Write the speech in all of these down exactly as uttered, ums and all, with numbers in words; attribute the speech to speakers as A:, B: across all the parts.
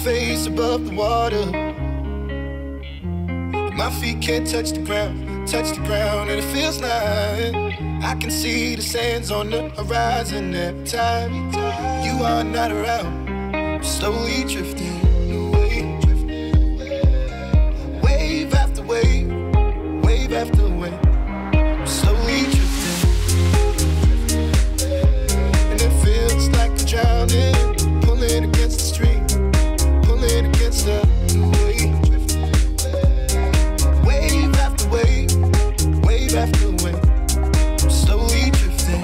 A: face above the water. My feet can't touch the ground, touch the ground, and it feels like I can see the sands on the horizon every time you are not around. I'm slowly drifting away, wave after wave, wave after wave. I'm slowly drifting, and it feels like I'm drowning, pulling against the stream, pulling against the wave. Wave after wave, wave after wave. I'm slowly drifting.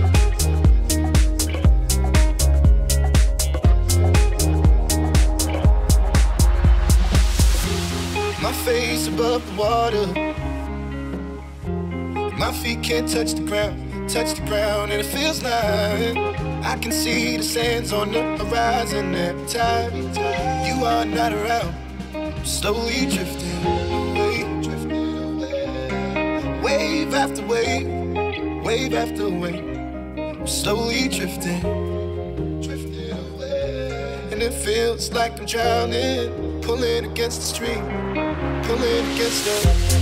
A: My face above the water. My feet can't touch the ground, touch the ground, and it feels like I can see the sands on the horizon every time you are not around. I'm slowly drifting away, drifting away. Wave after wave, wave after wave. I'm slowly drifting, drifting away. And it feels like I'm drowning, pulling against the stream, pulling against the.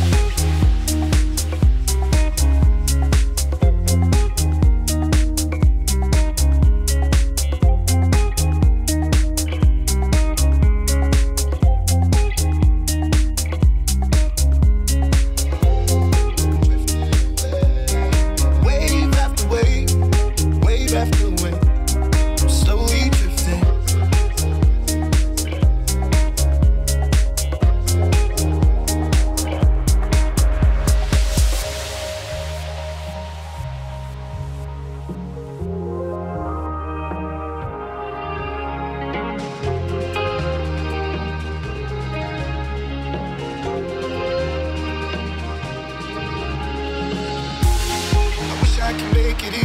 A: I can make it easy.